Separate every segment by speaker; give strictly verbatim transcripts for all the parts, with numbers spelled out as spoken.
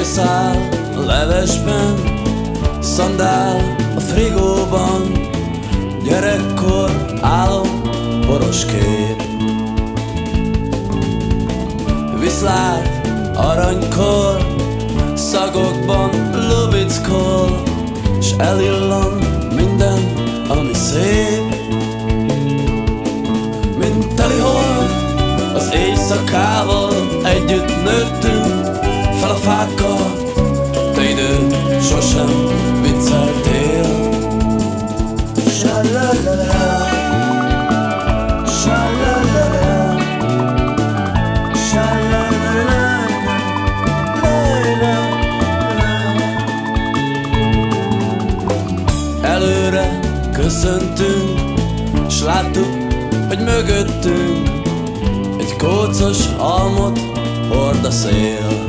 Speaker 1: Hajszál a levesben, szandál a frigóban, gyerekkor álom, boros kép. Viszlát aranykor, szagokban lubickol, s elillan minden, ami szép. Mint teli hold, az éjszakával együtt nőttünk fel a fákkal, te idő sosem vicceltél. Sa-la-la-la, sa-la-la-la, sa-la-la-la, la-la-la. Előre köszöntünk, s láttuk, hogy mögöttünk egy kócos halmot hord a szél.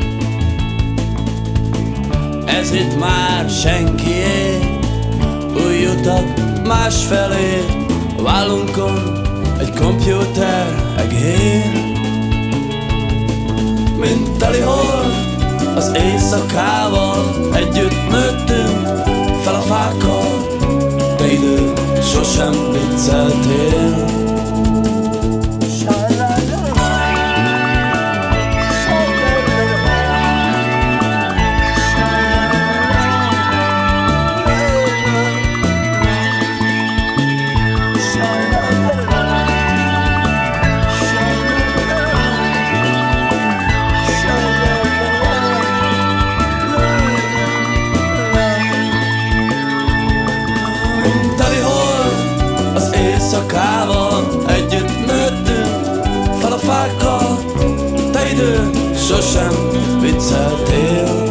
Speaker 1: Ez itt már senkié, új utak másfelé, vállunkon egy kompjúter egér. Mint teli hold, az éjszakával együtt nőttünk fel a fákkal, te idő sosem vicceltél. Éjszakával együtt nőttünk fel a fákkal, te idő sosem vicceltél.